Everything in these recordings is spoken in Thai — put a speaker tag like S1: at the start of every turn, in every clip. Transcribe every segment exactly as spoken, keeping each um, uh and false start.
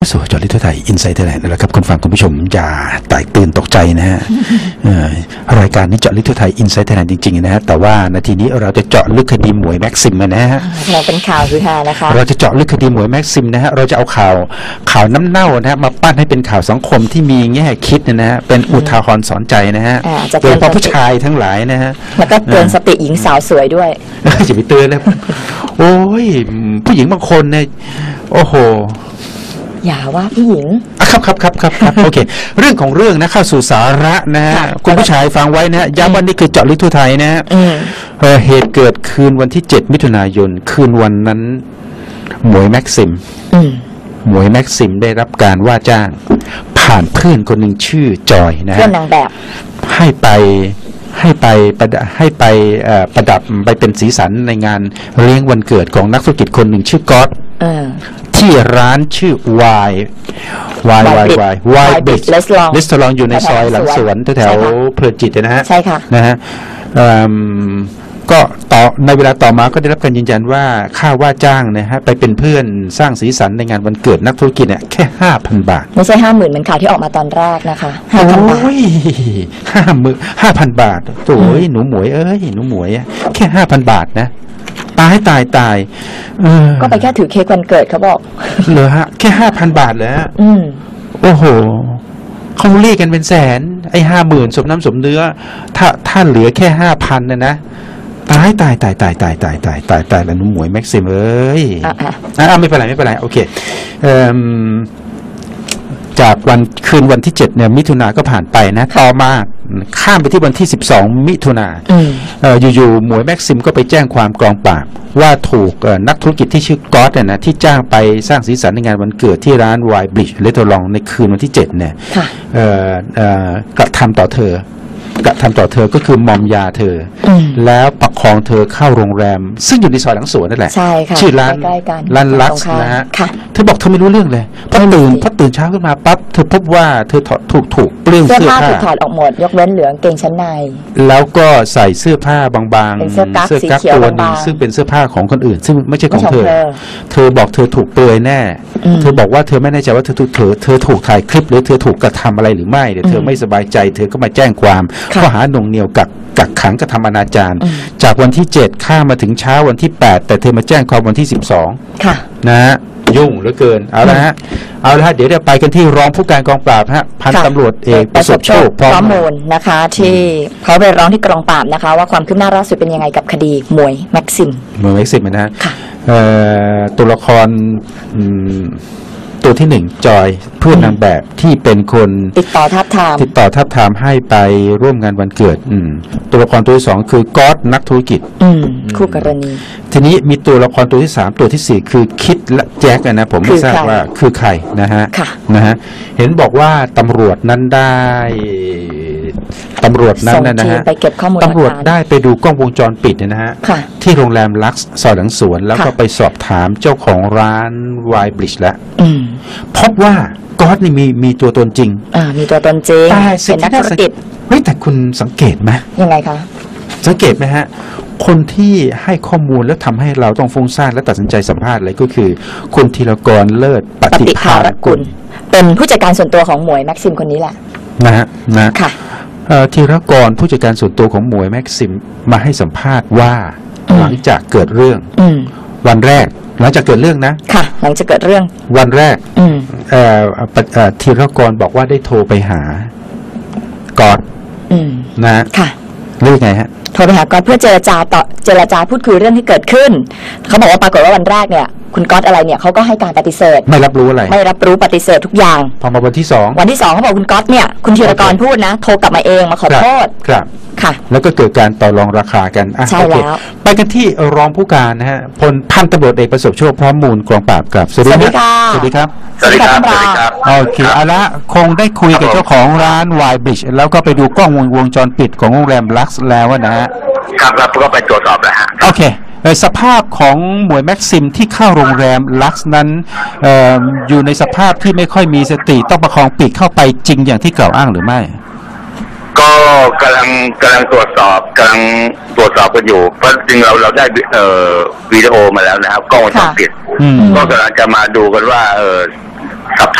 S1: สู่จอลิทไทยอินไซต์ไทยแลนด์นะครับคุณฟังคุณผู้ชมอย่าแตกตื่นตกใจนะฮะ รายการนี้เจาะลึกทั่วไทยอินไซต์ไทยแลนด์จริงๆนะฮะแต่ว่านาทีนี้เราจะเจาะลึกคดีหมวยแม็กซิมนะฮะ
S2: เราเป็นข่าวคือฮานะคะ
S1: เราจะเจาะลึกคดีหมวยแม็กซิมนะฮะเราจะเอาข่าวข่าวน้ำเน่านะฮะมาปั้นให้เป็นข่าวสังคมที่มีแง่คิดนะฮะเป็นอุทาหรณ์สอนใจนะฮะโดยเฉพาะผู้ชายทั้งหลายนะฮะ
S2: แล้วก็เตือนสติหญิงสาวสวยด้วย
S1: จะไปเตือนเลยโอ้ยผู้หญิงบางคนเนี่ยโอ้โห
S2: อย่าว่าผู้หญิง
S1: ครับครับครับครับครับโอเคเรื่องของเรื่องนะเข้าสู่สาระนะฮะคุณผู้ชายฟังไว้นะย้ำว่านี่คือเจาะลึกทั่วไทยนะฮะเหตุเกิดคืนวันที่เจ็ดมิถุนายนคืนวันนั้นหมวยแม็กซิมหมวยแม็กซิมได้รับการว่าจ้างผ่านเพื่อนคนหนึ่งชื่อจอยนะฮะ
S2: เพื่อนนางแบบ
S1: ให้ไปให้ไปให้ไปประดับไปเป็นสีสันในงานเลี้ยงวันเกิดของนักธุรกิจคนหนึ่งชื่อก๊อตที่ร้านชื่อวายวายวายวายวายเบสรีสอร์ทอยู่ในซอยหลังสวนแถวเพลินจิตนะฮะ
S2: ใช่ค่ะ
S1: นะฮะก็ต่อในเวลาต่อมาก็ได้รับการยืนยันว่าค่าว่าจ้างนะฮะไปเป็นเพื่อนสร้างสีสันในงานวันเกิดนักธุรกิจเนี่ยแค่ห้าพันบาท
S2: ไม่ใช่ห้าหมื่นเหมือนข่าวที่ออกมาตอนแรกนะคะห้าพันบาท
S1: ห้าหมื่นห้าพันบาทโอ้ยหนูหมวยเอ้ยหนูหมวยแค่ห้าพันบาทนะตายตายตาย
S2: ก็ไปแค่ถือเค้กวันเกิดเขาบอก
S1: เหรอฮะแค่ห้าพันบาทแล้วโอ้โหเขาเรียกกันเป็นแสนไอ้ห้าหมื่นสมน้ำสมเนื้อถ้าถ้าเหลือแค่ห้าพันนะนะตายตายตายตายตายตายตายตายตายแล้วนุ่มหมวยแม็กซิมเอ้ยอ่าไม่เป็นไรไม่เป็นไรโอเคเอ่อจากวันคืนวันที่เจ็ดเนี่ยมิถุนาก็ผ่านไปนะต่อมาข้ามไปที่วันที่สิบสองมิถุนาเอ่ออยู่ๆหมวยแม็กซิมก็ไปแจ้งความกองปราบว่าถูกนักธุรกิจที่ชื่อก๊อตเนี่ยนะที่จ้างไปสร้างสีสันในงานวันเกิดที่ร้านไวน์บริดจ์เรสตอรองในคืนวันที่เจ็ดเนี่ยเอ่อเอ่อกระทำต่อเธอกระทำต่อเธอก็คือมอมยาเธอแล้วประคองเธอเข้าโรงแรมซึ่งอยู่ในซอยหลังสวนนั่นแหละชื่อร้านร้านลักซ์นะฮะเธอบอกเธอไม่รู้เรื่องเลยพอตื่นพอตื่นเช้าขึ้นมาปั๊บเธอพบว่าเธอถูกถูกเปลื้องเสื้อผ้า
S2: ถูกถอดออกหมดยกเว้นเหลืองเกงชั้นใน
S1: แล้วก็ใส่เสื้อผ้าบางๆเสื้อกั๊กตัวนึงซึ่งเป็นเสื้อผ้าของคนอื่นซึ่งไม่ใช่ของเธอเธอบอกเธอถูกเปลือยแน่เธอบอกว่าเธอไม่แน่ใจว่าเธอถูกเธอเธอถูกถ่ายคลิปหรือเธอถูกกระทำอะไรหรือไม่เดี๋ยวเธอไม่สบายใจเธอก็มาแจ้งความข้อหาหน่วงเหนี่ยวกักกักขังกระทำอนาจารจากวันที่เจ็ดข้ามมาถึงเช้าวันที่แปดแต่เธอมาแจ้งความวันที่สิบสองนะฮะยุ่งเหลือเกินเอาละฮะเอาละฮะเดี๋ยวเราไปกันที่รองผู้การกองปราบฮะพันตำรวจเอกประสบโชคพร้อมมูล
S2: นะคะที่เขาไปร้องที่กองปราบนะคะว่าความคืบหน้าล่าสุดเป็นยังไงกับคดีหมวยแม็กซิม
S1: หมวยแม็กซิมนะฮะตัวละครตัวที่หนึ่งจอยเพื่อนนางแบบที่เป็นคน
S2: ติดต่อทับทาม
S1: ติดต่อทับทามให้ไปร่วมงานวันเกิดตัวละครตัวที่สองคือก๊อตนักธุรกิจ
S2: คู่กรณี
S1: ทีนี้มีตัวละครตัวที่สามตัวที่สี่คือคิดและแจ็คนะผมไม่ทราบว่าคือใครนะฮะนะฮะเห็นบอกว่าตำรวจนั้นได้ตำรวจนั้นนะฮะตำรวจได้ไปดูกล้องวงจรปิดนะฮะที่โรงแรมลักซ์ซอยหลังสวนแล้วก็ไปสอบถามเจ้าของร้านไวน์บริดจ์แล้วพบว่าก๊อตนี่มีมีตัวตนจริง
S2: อ่ามีตัวตนจริงเป็นนักธุรกิจ
S1: เฮ้ยแต่คุณสังเกตไหม
S2: ยังไงคะ
S1: สังเกตไหมฮะคนที่ให้ข้อมูลแล้วทำให้เราต้องฟุ้งซ่านและตัดสินใจสัมภาษณ์เลยก็คือคุณธีรกรเลิศปฏิภาณกุล
S2: เป็นผู้จัดการส่วนตัวของหมวยแม็กซิมคนนี้แหละ
S1: นะฮะนะ
S2: ค่ะ
S1: ธีรกรผู้จัดการส่วนตัวของหมวยแม็กซิมมาให้สัมภาษณ์ว่าหลังจากเกิดเรื่องวันแรกหลังจากเกิดเรื่องนะ
S2: ค่ะหลังจากเกิดเรื่อง
S1: วันแรกเอ่อธีรกรบอกว่าได้โทรไปหาก๊อตนะ
S2: ค่ะ
S1: เรื่องไงฮะ
S2: โทรไปหาก๊อตเพื่อเจรจาต่อเจรจาพูดคุยเรื่องที่เกิดขึ้นเขาบอกว่าปรากฏว่าวันแรกเนี่ยคุณก๊อตอะไรเนี่ยเขาก็ให้การปฏิเสธ
S1: ไม่รับรู้อะไร
S2: ไม่รับรู้ปฏิเสธทุกอย่าง
S1: พอมาวันที่สอง
S2: วันที่สองเขาบอกคุณก๊อตเนี่ยคุณธีรกรพูดนะโทรกลับมาเองมาขอโทษ
S1: ครับ
S2: ค่ะ
S1: แล้วก็เกิดการต่อรองราคากัน
S2: ใช่แล้ว
S1: ไปกันที่รองผู้การนะฮะพลพันตำรวจเอกประสบโชคพร้อมมูลกองปราบครับ
S2: สวัสดี
S1: ครับสวัสดีครับ
S3: สวัสดีครับสวัสดีครับ
S1: โอเคเอาละคงได้คุยกับเจ้าของร้านไวน์บริดจ์แล้วก็ไปดูกล้องวงจรปิดของโรงแรมลักซ์แล้วนะฮะ
S3: ครับครับก็ไปตรวจสอบแล้วฮะ
S1: โอเคสภาพของหมวยแม็กซิมที่เข้าโรงแรมลักซ์นั้น อ, อ, อยู่ในสภาพที่ไม่ค่อยมีสติต้องประคองปีกเข้าไปจริงอย่างที่กล่าวอ้างหรือไม่
S3: ก็กำลังกำลังตรวจสอบกำลังตรวจสอบกันอยู่เพราะจริงเราเราได้เอ่อวิดีโอมาแล้วนะครับกล้องวงจรปิดก็กำลังจะมาดูกันว่าเออสภ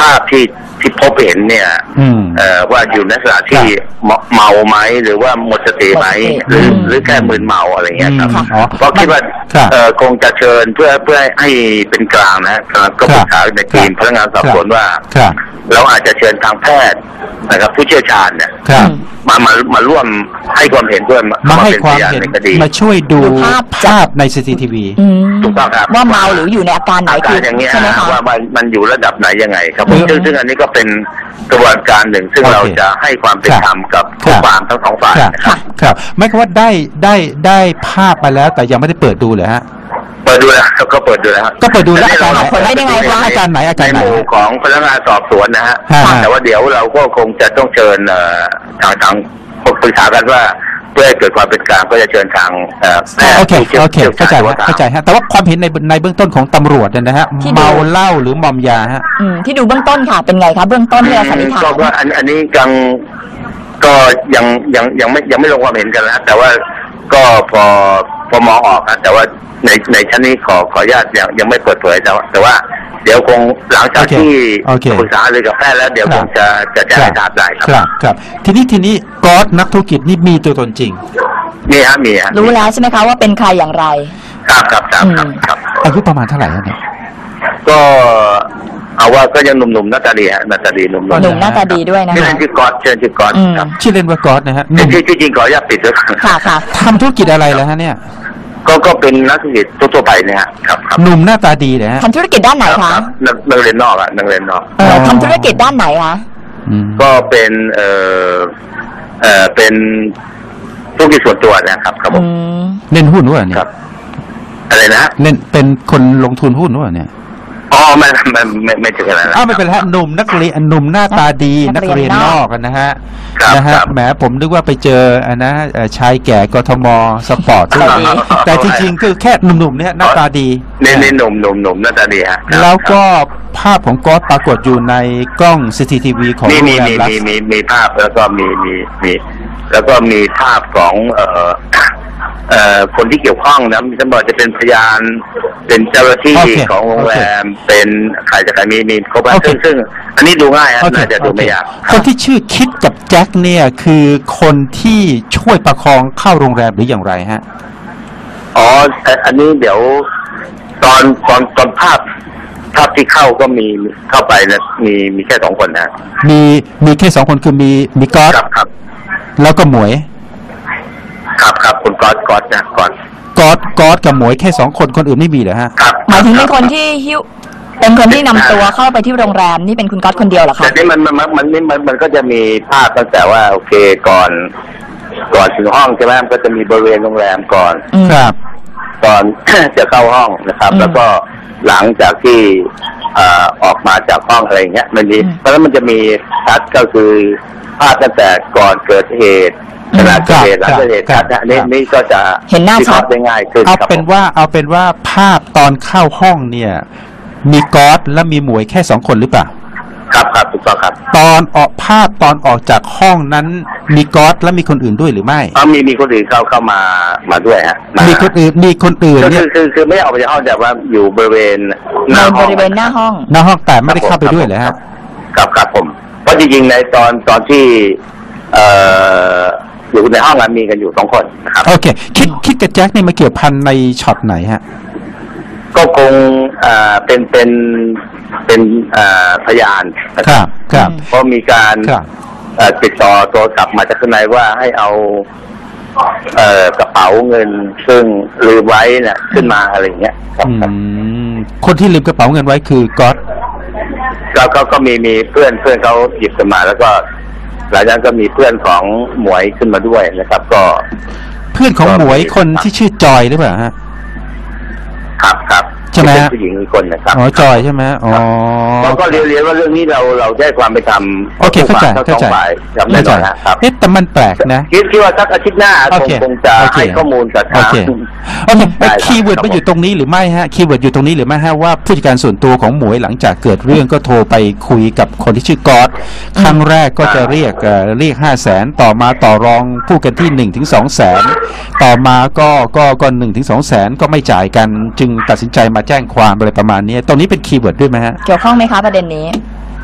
S3: าพที่ที่พบเห็นเนี่ย
S1: อืม
S3: เอ่อว่าอยู่ในลักษณะที่เมาเมาไหมหรือว่าหมดสติไหมหรือหรือแค่มึนเมาอะไรเงี้ยครับ
S1: อืมอ๋อ
S3: เพราะคิดว่า
S1: ครับ
S3: เอ่อคงจะเชิญเพื่อเพื่อให้เป็นกลางนะก็ปรึกษาในทีมพนักงานสอบสวนว่า
S1: ครับ
S3: เราอาจจะเชิญทางแพทย์นะครับผู้เชี่ยวชาญเนี่ย
S1: ครับ
S3: มามามาร่วมให้ความเห็นด้วย
S1: มาให้
S3: เป็น
S1: ความ
S3: พยาน
S1: เห็น
S3: ในคดี
S1: มาช่วยดู
S2: ดูภาพ
S1: ภาพใน ซี ซี ที วี
S2: อืม
S3: ถูกต้องครับ
S2: ว่าเมาหรืออยู่ในอาการไหน
S3: อา
S2: คื
S3: การ
S2: อ
S3: อย่างเงี้ย
S2: ใช่ไหมคะ
S3: ว่ามันมันอยู่ระดับไหนยังไงครับ
S1: อืม
S3: ซึ่งซึ่งอันนี้ก็เป็นกระบวนการหนึ่ง ซึ่ง
S1: โอเค
S3: เราจะให้ความเป็นธรรมกับ
S1: ค
S3: ผู้
S1: รับ
S3: ความทั้งสองฝ่าย
S1: ครับ
S3: นะครับ
S1: ครับไม่คือว่าได้ได้ได้ภาพมาแล้วแต่ยังไม่ได้เปิดดูเลยฮะ
S3: เปิดดูแล้วก็เปิดดูแล้วครับ
S1: ก็เปิดดูแล้วอาการไหน
S2: ผลได้ยังไงคะ
S1: อาการไหนอาการไหน
S3: ในหมู่ของพนักงานสอบสวนนะฮะ
S1: ฮะ
S3: แต่ว่าเดี๋ยวเราก็คงจะต้องเชิญเอ่อทางทางปรึกษากันว่าเพื่อให้เกิดความเป็นกลางก็จะเชิญทางเอ่อแพทย์
S1: โอเค
S3: ผู้ชี่ยว
S1: โอเค
S3: ชี่ยว
S1: เข้าใจ
S3: ชญ
S1: ฮะเข้าใจฮะแต่ว่าความเห็นในในเบื้องต้นของตำรวจเนี่ยนะฮะ
S2: ที่ดู
S1: เมาเหล้าหรือมอมยาฮะ
S2: อืมที่ดูเบื้องต้นค่ะเป็นไงคะเบื้องต้นที่เราสันนิษฐาน
S3: ก็ว่าอันอันนี้ยังก็ยังยังยังไม่ยังไม่ลงความเห็นกันนะแต่ว่าก็พอพอมองออกนะแต่ว่าในในชั้นนี้ขอขออนุญาตยังยังไม่เปิดเผยแต่ว่าแต่ว่าเดี๋ยวคงหลังจาก
S1: โอเค
S3: ที่
S1: โอเค
S3: ปรึกษาเลยกับแพทย์แล้วเดี๋ยว
S1: ค
S3: ครับ งจะจะแจ้งให้ทราบได้ค
S1: ครับ รับครับ ทีนี้ทีนี้ก๊อตนักธุรกิจนี่มีตัวตนจริง
S3: มีฮะมีฮะ
S2: รู้แล้วใช่ไหมคะว่าเป็นใครอย่างไร
S3: ครับครับครับครับครับ
S1: อายุประมาณเท่าไหร่ฮะเนี่ย
S3: ก็เอาว่าก็ยังหนุ่มๆหน้าตาดีฮะหน้าตาดีหนุ่ม
S2: หนุ่มหน้าตาดีด้วยนะ
S3: นี่
S2: คะ
S3: เล่นชื่อกอดเชิญชื่อกอด
S2: อืม
S3: ครับ
S1: ชื่อเล่นว่าก๊อตนะฮะหนุ่ม
S3: ที่ที่จริงขออนุญาตปิดด้วย
S2: ค่ะค่ะ
S1: ทำธุรกิจอะไรแล้วฮะเนี่ย
S3: ก็ก็เป็นนักธุรกิจทั่วๆไปเนี่ยฮะครับครับ
S1: หนุ่มหน้าตาดีนะฮะ
S2: ทำธุรกิจด้านไหน
S3: ค
S2: คะ
S3: รับนักนักเรียนนอกอะนักเรียนนอก
S2: เออทำธุรกิจด้านไหนคะ
S1: อืม
S3: ก็เป็นเอ่อเอ่อเป็นธุรกิจส่วนตัวนะครับครับผ
S2: อื
S3: ม
S2: ม
S1: เล่นหุ้นด้วยเนี่
S3: ค
S1: ย
S3: รับ อะไรนะ
S1: เล่นเป็นคนลงทุนหุ้นด้วยเนี่ย
S3: อ๋อไม่ไม่ไม่ไม่ถึงขนาดนั้น
S1: อ้าวไม่เป็นไรฮะหนุ่มนักเรียนหนุ่มหน้าตาดี
S2: นั
S1: นัก
S2: กเรี
S1: เรีย
S2: ย
S1: น
S2: น
S1: น
S2: น
S1: อ
S2: อก ก
S1: กันนะฮะ
S3: ครับ
S1: นะฮะ
S3: ครับ
S1: แหมผมนึกว่าไปเจออันนะเอ่อชายแก่กทมสปอร์ตด้วย
S2: ดี
S1: แต่จริงๆคือแค่หนุ่มๆเนี่ยหน้าตาดี
S3: นี่นี่หนุ่มหนุ่มหนุ่มหน้าตาดีฮะครับ
S1: แล้วก็ภาพของก๊อตปรากฏอยู่ในกล้อง ซี ซี ที วี ของ
S3: มี
S1: โรง
S3: มี
S1: แรม
S3: มี
S1: ลัส
S3: มีมีมีภาพแล้วก็มีมีมีแล้วก็มีภาพของเอ่อเอ่อคนที่เกี่ยวข้องนะจะบอกจะเป็นพยานเป็นเจ้าหน้าที่
S1: โอเค
S3: ของโรงแรมเป็นใครจะใครมีมีครบ
S1: โอเค
S3: ซึ่งซึ่งอันนี้ดูง่ายฮะ
S1: โอเค
S3: น่าจะดู
S1: โอเค
S3: ไม่ยาก
S1: คนที่ชื่อคิดกับแจ็คเนี่ยคือคนที่ช่วยประคองเข้าโรงแรมหรืออย่างไรฮะ
S3: อ๋อแต่อันนี้เดี๋ยวตอนตอนตอนภาพภาพที่เข้าก็มีเข้าไปนะมีมีแค่สองคนนะ
S1: มีมีแค่สองคนคือมีมีก๊อต
S3: ครับครับ
S1: แล้วก็หมวย
S3: ครับครับคุณก๊อตก๊อตนะก๊อต
S1: ก๊อตก๊อตกับหมวยแค่สองคนคนอื่นไม่มีเหรอฮะ
S3: ครับ
S2: หมายถึงเป็นคนที่หิ้วเป็นคนที่นำตัวเข้าไปที่โรงแรมนี่เป็นคุณก๊อตคนเดียวเหรอ
S3: แต่
S2: คะ
S3: นี่มันมันมันมันมันมันมันก็จะมีภาพตั้งแต่ว่าโอเคก่อน ก่อนถึงห้องใช่ไหมมันก็จะมีบริเวณโรงแรมก่อน
S2: อืม
S1: ครับ
S3: ก่อน จะเข้าห้องนะครับ
S2: อืม
S3: แล้วก็หลังจากที่เอ่อออกมาจากห้องอะไรอย่างเงี้ยมันมี
S2: อืม
S3: เพราะฉะนั้นมันจะมีชัดก็คือภาพตั้งแต่ก่อนเกิดเหตุขณะเกิดเหตุหลังเกิดเหตุ
S1: ครั
S3: ชั
S1: บ
S3: ดนะนี่
S1: ครับ
S3: นี่ก็จะ
S2: เห็นหน้าชัด
S3: วิเคระห์ได้ง่ายขึ้น
S1: เอา
S3: ครับ
S1: เป็น
S3: ผม
S1: ว่าเอาเป็นว่าภาพตอนเข้าห้องเนี่ย มีก๊อตและมีหมวยแค่สองคนหรือเปล่า
S3: ครับครับถูกต้องครับ
S1: ตอนออกภาพตอนออกจากห้องนั้นมีก๊อตและมีคนอื่นด้วยหรือไม่
S3: อ๋อมีมีคนอื่นเข้าเข้ามามาด้วยฮะา
S1: มีคนอื่นมีคนอื่น
S3: ก็
S1: เนี่
S3: คื
S1: ย
S3: อคือคือไม่ได้ออกไปจากห้องแต่ว่าอยู่บริเวณห
S2: ใน
S3: น้า
S2: บ
S3: ห้อง
S2: ริเวณหน้าห้อง
S1: หน้าห้องแต่ไม่ได้เข้าไปด้วยเลยฮะ
S3: ครับครับผมเพราะจริงๆในตอนตอนที่เอ่ออยู่ในห้องนั้นมีกันอยู่สองคนนะครับ
S1: โอเค คิดคิดกับแจ็คนี่มาเกี่ยวพันในช็อตไหนฮะ
S3: ก็คงอ่าเป็นเป็นเป็นอ่าพยานนะ
S1: ค
S3: ค
S1: รั
S3: รั
S1: บบ ครับ
S3: เพราะมีการ
S1: ครับ
S3: เอ่อติดต่อโทรศัพท์มาจากข้างในว่าให้เอาเอ่อกระเป๋าเงินซึ่งลืมไว้เนี่ยขึ้นมาอะไรอย่างเงี้ยครับ
S1: อืมคนที่ลืมกระเป๋าเงินไว้คือก๊อต
S3: ก็ก็ก็มีมีเพื่อนเพื่อนเขาหยิบขึ้นมา แล้วก็หลังจากนั้นก็มีเพื่อนของหมวยขึ้นมาด้วยนะครับ ก็
S1: เพื่อนของหมวยคนที่ชื่อจอยหรือเปล่าฮะ
S3: ครับครับ
S1: ใช่ไหม
S3: เป็น
S1: ฮะ
S3: ผู้หญิงอีกคนนะครับ
S1: อ๋อจอยใช่ไหมอ๋อ
S3: เราก็เรียนเรียนว่าเรื่องนี้เราเราได้ความไปทำ
S1: โอเคเข้าใจ
S3: ทั้งส
S1: เข้า
S3: อง
S1: ใจ
S3: ฝ่ายจำได้
S1: เข้า
S3: ห
S1: ใจ
S3: น่อยนะครับ
S1: เอ๊ะแต่มันแปลกนะ
S3: คิดคิดว่าสักอาทิตย์หน้า
S1: โอ
S3: คง
S1: เค
S3: คงจะ
S1: โอเค
S3: ให้ข้อมูลกับ
S1: โอ
S3: ทาง
S1: เคโอเค
S3: ได้ครับ
S1: คีย์เวิร์ด
S3: ครับ
S1: มาอยู่ตรงนี้หรือไม่ฮะคีย์เวิร์ดอยู่ตรงนี้หรือไม่ฮะว่าผู้จัดการส่วนตัวของหมวยหลังจากเกิดเรื่องก็โทรไปคุยกับคนที่ชื่อก๊อตครั้งแรกก็จะเรียกเอ่อเรียกห้าแสนต่อมาต่อรองพูดกันที่หนึ่งถึงสองแสนต่อมาก็ก็ก็หนึ่งถึงสองแสนก็ไม่จ่ายกันจึงตัดสินใจมาแจ้งความอะไรประมาณนี้ตรงนี้เป็นคีย์เวิร์ดด้วยไหมฮะ
S2: เกี่ยวข้องไหมคะประเด็นนี้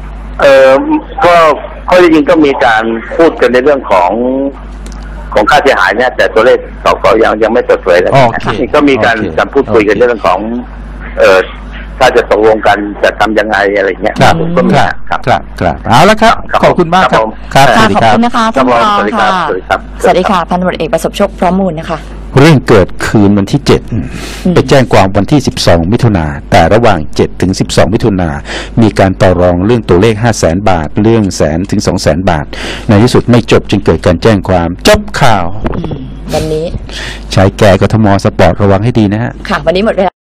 S3: เออก็ข้อที่จริงก็มีการพูดกันในเรื่องของของค่าเสียหายเนี่ยแต่ตัวเลขสอบก็ยังยังไม่เปิดเผยเลย
S1: โอเค
S3: ก็มีการ
S1: โอเค
S3: การพูดคุยกัน
S1: โอเค
S3: ในเรื่องของ เออถ้าจะตกลงกันจะทำยังไงอะไรเงี้ย
S1: ครับ
S3: ก็มี
S1: ครับ
S3: ครับ
S1: ครับครับเอาละครับ
S3: ครับ
S1: ขอบคุณมากครับ
S3: ผม
S1: ครับส
S2: ค่ะ
S1: วัสดี
S2: ขอบ
S1: ครับ
S2: คุณนะคะ
S3: ครั
S2: ท่า
S3: บ
S2: น
S3: ผม
S2: รอง
S3: สวัสดีครั
S2: ค่ะ
S3: บสวัสดีครับ
S2: สวัสดีค่ะพันตำรวจเอกประสบโชคพร้อมมูลนะคะ
S1: เรื่องเกิดคืนวันที่เจ็ด
S2: อืม
S1: ไปแจ้งความวันที่สิบสองมิถุนาแต่ระหว่างเจ็ดถึงสิบสองมิถุนามีการต่อรองเรื่องตัวเลขห้าแสนบาท เรื่องแสนถึงสองแสนบาท ในที่สุดไม่จบจึงเกิดการแจ้งความจบข่าว
S2: อืมวันนี้
S1: ใช้แก่กทมสปอร์ตระวังให้ดีนะฮะ
S2: ค่ะ วันนี้หมดเวลา